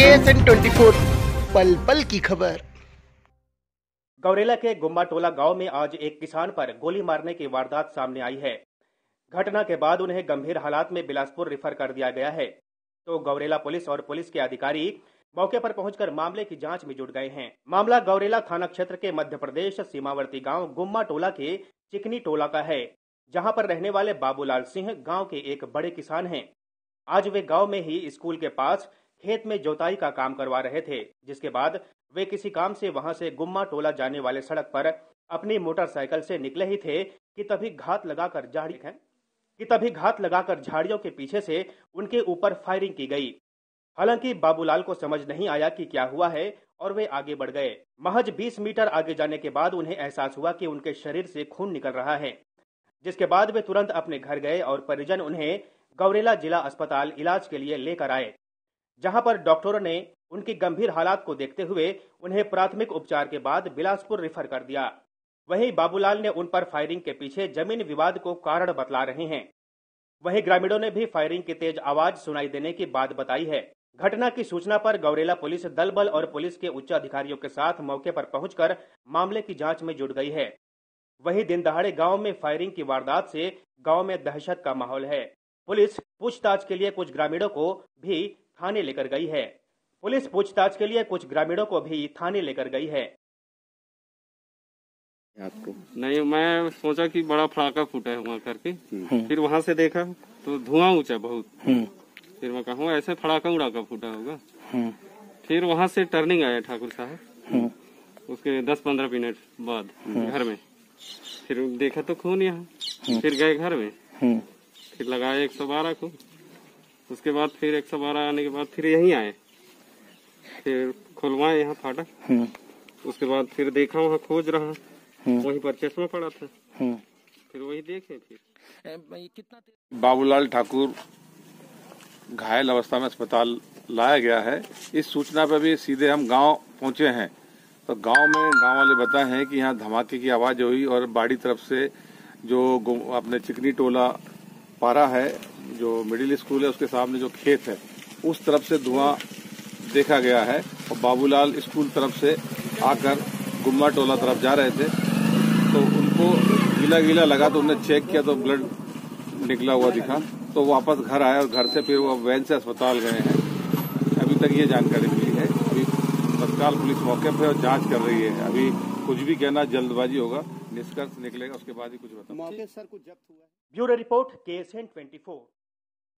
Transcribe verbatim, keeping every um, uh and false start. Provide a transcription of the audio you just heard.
केएसएन twenty four, पल पल की खबर। गौरेला के गुम्मा टोला गांव में आज एक किसान पर गोली मारने की वारदात सामने आई है। घटना के बाद उन्हें गंभीर हालात में बिलासपुर रेफर कर दिया गया है। तो गौरेला पुलिस और पुलिस के अधिकारी मौके पर पहुंचकर मामले की जांच में जुट गए हैं। मामला गौरेला थाना क्षेत्र के मध्य प्रदेश सीमावर्ती गांव गुम्मा टोला के चिकनी टोला का है, जहां पर रहने वाले बाबूलाल सिंह गांव के एक बड़े किसान हैं। आज वे गांव में ही स्कूल के पास खेत में जोताई का काम करवा रहे थे, जिसके बाद वे किसी काम से वहां से गुम्मा टोला जाने वाले सड़क पर अपनी मोटरसाइकिल से निकले ही थे कि तभी घात लगाकर झाड़ी है कि तभी घात लगाकर झाड़ियों के पीछे से उनके ऊपर फायरिंग की गई। हालांकि बाबूलाल को समझ नहीं आया कि क्या हुआ है और वे आगे बढ़ गए। महज बीस मीटर आगे जाने के बाद उन्हें एहसास हुआ कि उनके शरीर से खून निकल रहा है, जिसके बाद वे तुरंत अपने घर गए और परिजन उन्हें गौरेला जिला अस्पताल इलाज के लिए लेकर आए, जहां पर डॉक्टरों ने उनकी गंभीर हालात को देखते हुए उन्हें प्राथमिक उपचार के बाद बिलासपुर रेफर कर दिया। वहीं बाबूलाल ने उन पर फायरिंग के पीछे जमीन विवाद को कारण बतला रहे हैं। वहीं ग्रामीणों ने भी फायरिंग की तेज आवाज सुनाई देने की बात बताई है। घटना की सूचना पर गौरेला पुलिस दल बल और पुलिस के उच्च अधिकारियों के साथ मौके पर पहुंचकर मामले की जांच में जुट गई है। वहीं दिन दहाड़े गांव में फायरिंग की वारदात से गांव में दहशत का माहौल है। पुलिस पूछताछ के लिए कुछ ग्रामीणों को भी थाने लेकर गई है पुलिस पूछताछ के लिए कुछ ग्रामीणों को भी थाने लेकर गई है। आपको नहीं, मैं सोचा कि बड़ा फड़ाका फूटा है वहाँ करके, फिर वहाँ से देखा तो धुआं ऊंचा बहुत, फिर मैं कहूँ ऐसे फड़ाका उड़ाका फूटा होगा। फिर वहाँ से टर्निंग आया ठाकुर साहब, उसके दस पंद्रह मिनट बाद घर में, फिर देखा तो खून यहाँ, फिर गए घर में, फिर लगाया एक सौ बारह को, उसके बाद फिर एक सौ बारह आने के बाद फिर यहीं आए, फिर खुलवाए यहाँ फाटक, उसके बाद फिर देखा वहाँ खोज रहा, वहीं पर चश्मा पड़ा था, फिर वही देखे। फिर कितना बाबूलाल ठाकुर घायल अवस्था में अस्पताल लाया गया है। इस सूचना पर भी सीधे हम गांव पहुंचे हैं, तो गांव में गांव वाले बताए हैं कि यहाँ धमाके की आवाज हुई और बाड़ी तरफ से जो अपने चिकनी टोला पारा है, जो मिडिल स्कूल है उसके सामने जो खेत है, उस तरफ से धुआं देखा गया है। और बाबूलाल स्कूल तरफ से आकर गुम्मा टोला तरफ जा रहे थे, तो उनको गीला गीला लगा, तो उन्होंने चेक किया तो ब्लड निकला हुआ दिखा, तो वापस घर आए और घर से फिर वो वैन से अस्पताल गए हैं। अभी तक ये जानकारी मिली है। अभी तत्काल पुलिस मौके पर और जांच कर रही है। अभी कुछ भी कहना जल्दबाजी होगा, निष्कर्ष निकलेगा उसके बाद ही कुछ बताऊंगा। Bureau report KSN twenty four.